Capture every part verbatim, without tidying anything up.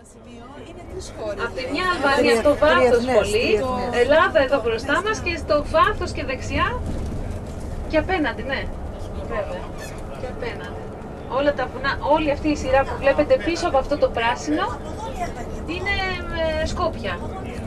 Από τη μια Αλβανία στο βάθος πολύ, Ελλάδα εδώ μπροστά μας και στο βάθος και δεξιά και απέναντι, ναι, βέβαια, και απέναντι. Όλα τα βουνά, όλη αυτή η σειρά που βλέπετε πίσω από αυτό το πράσινο είναι ε, Σκόπια.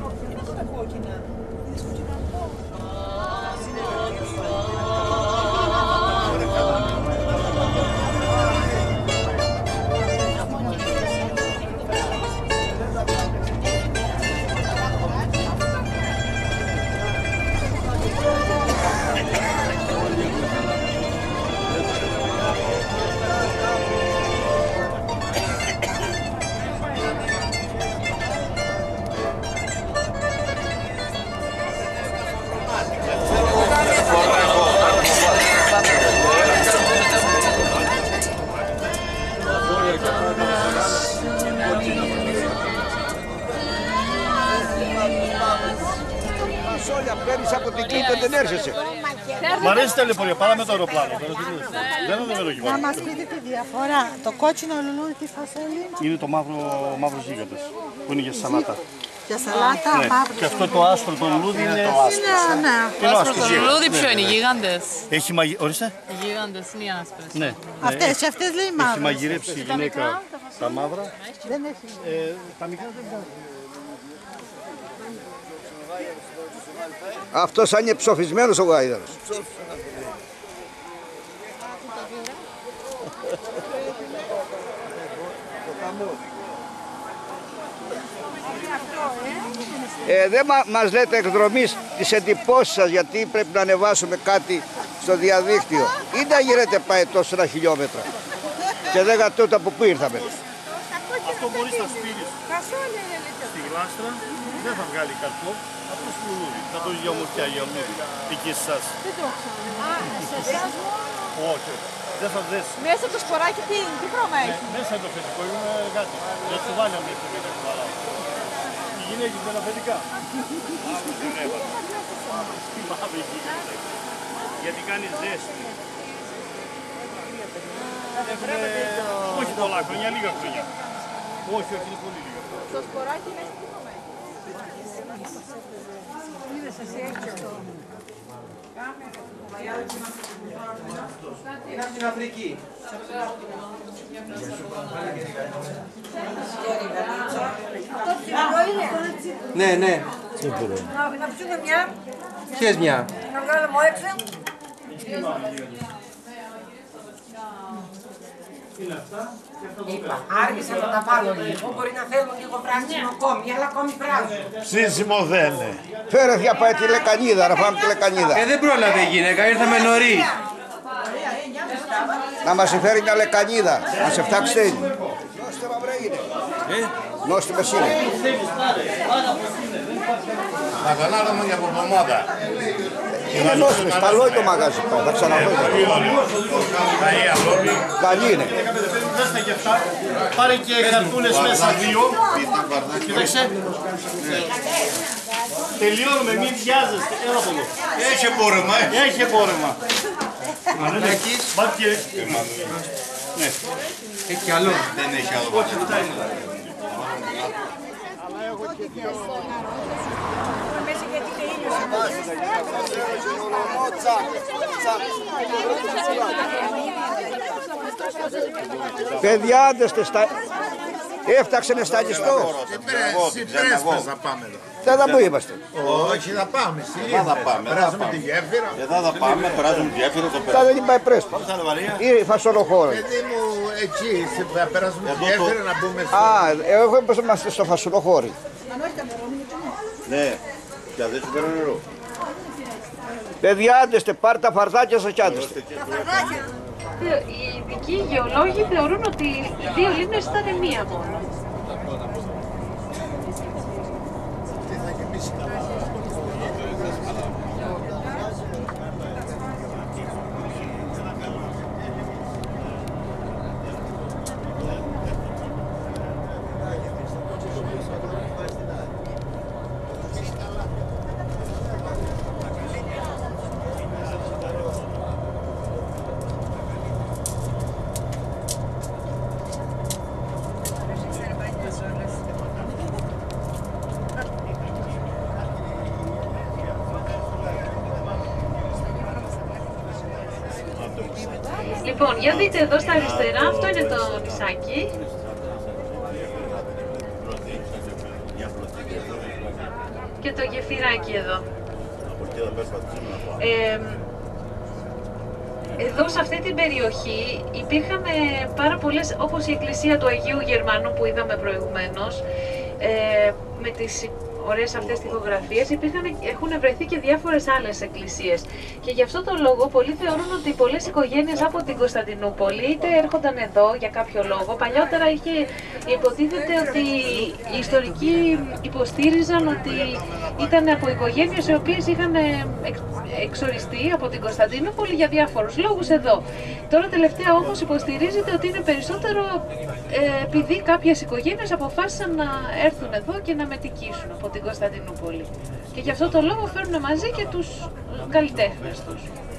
Παίρνεις από την Κίνητο, δεν έρχεσαι. Μ' αρέσει η ταλαιπωρία, πάμε με το αεροπλάνο. Δεν είναι το Να μας πείτε τη διαφορά. Το κόκκινο λουλούδι τι φασόλη? Είναι το μαύρο, μαύρο γίγαντας, που είναι για σαλάτα. Για σαλάτα, ναι. μαύρο. Και αυτό το άσπρο το λουλούδι είναι... Το άσπρο, ναι. Το άσπρο το λουλούδι ποιο είναι, οι γίγαντες? Έχει μαγει... Ορίστε. Οι γίγαντες είναι οι άσπρες. Ναι. Αυτές, και αυτές λέει μαύρο. Έχει μαγειρέψει η γυναίκα τα μαύρα. Δεν έχει. Ε, τα μικρά δεν βγάζουν. Αυτός θα είναι ψοφισμένος ο γάιδαρος. Ε, δεν μα, μας λέτε εκδρομής τις εντυπώσεις σας, γιατί πρέπει να ανεβάσουμε κάτι στο διαδίκτυο. Ή να γυρέτε πάει τόσο ένα χιλιόμετρα και δεν κατούτα από πού ήρθαμε. Αυτό μπορείς να στείλεις στη γλάστρα, δεν θα βγάλει καρπό, αυτό στο λουλούδι. Θα το για ομορφιά, για λουλούδι, εκεί εσάς. Δεν το ξέρω. Α, σε εσάς μόνο. Όχι, δεν θα δέσει. Μέσα το σποράκι τι, τι χρώμα έχει? Μέσα είναι το φυσικό, είναι κάτι. Για τσουβάλια μέσα είναι το κουβαλά. Οι γυναίκες με τα παιδικά. Γιατί κάνει ζέστη. Όχι πολλά χρόνια, λίγα χρόνια. Όχι, όχι, είναι πολύ λίγα. Το σποράκι μέσα τι χρώμα έχει? Είναι από την Αφρική. Ναι, ναι. Να ψούμε μια. Ποιες μια? Να βγάλουμε έξω. Είπα, άργησα να τα βάλω λίγο, μπορεί να θέλουν λίγο πράσινο ακόμη, αλλά ακόμη πράσινο. Ψήσιμο δεν είναι. Φέρε για πάει τη λεκανίδα, να πάμε τη λεκανίδα. Ε, δεν πρόλαβε η γυναίκα, ήρθαμε νωρίς. Να μας φέρει μια λεκανίδα, να σε φτιάξετε. Νόστιμα βρε είναι. Ε? Νόστιμες είναι. Θα τον άλλο μου για πορπομάδα. Είναι νόστιμες, καλό είναι το μαγάζι, θα ξαναφέρω. Καλή είναι. Πάρε και γραφτούλες μέσα δύο. Κοίταξε. Τελειώνουμε, μην βιάζεστε. Έλα από εδώ. Έχει πόρεμα. Έχει πόρεμα. Μπάτια. Έχει άλλο. Δεν έχει άλλο. Παιδιά, άντε στα... Έφταξε σταλιστό. Συμπρέσπες θα πάμε εδώ. Δεν θα μου είμαστε. Όχι, θα πάμε. Εδώ θα πάμε. Περάσουμε τη γέφυρα. Εδώ θα πάμε, περάσουμε τη γέφυρα. Θα δεν πάει πρέσπα. Ή φασολοχώρο. Γιατί μου εκεί θα περάσουμε τη γέφυρα να μπούμε στο... Α, εγώ είπα πως είμαστε στο φασολοχώρι. Ναι, και δεν σου παίρνω νερό. Παιδιά, άντε, πάρτε τα φαρδάκια σας κι άντε. Οι ειδικοί γεωλόγοι θεωρούν ότι οι δύο λίμνες ήταν μία μόνο. Λοιπόν, για δείτε εδώ στα αριστερά, αυτό είναι το νησάκι. Και το γεφυράκι εδώ. Ε, εδώ σε αυτή την περιοχή υπήρχαν πάρα πολλές, όπως η εκκλησία του Αγίου Γερμανού που είδαμε προηγουμένως, ε, με τις ωραίες αυτές τοιχογραφίες, υπήρχαν, έχουν βρεθεί και διάφορες άλλες εκκλησίες. Και γι' αυτό το λόγο πολλοί θεωρούν ότι πολλές οικογένειες από την Κωνσταντινούπολη είτε έρχονταν εδώ για κάποιο λόγο. Παλιότερα είχε υποτίθεται ότι οι ιστορικοί υποστήριζαν ότι ήταν από οικογένειες οι οποίες είχαν εξ, εξοριστεί από την Κωνσταντινούπολη για διάφορους λόγους εδώ. Τώρα τελευταία όμως υποστηρίζεται ότι είναι περισσότερο ε, επειδή κάποιες οικογένειες αποφάσισαν να έρθουν εδώ και να μετικήσουν από την Κωνσταντινούπολη. Και γι' αυτό το λόγο φέρνουν μαζί και τους καλλιτέχνες τους.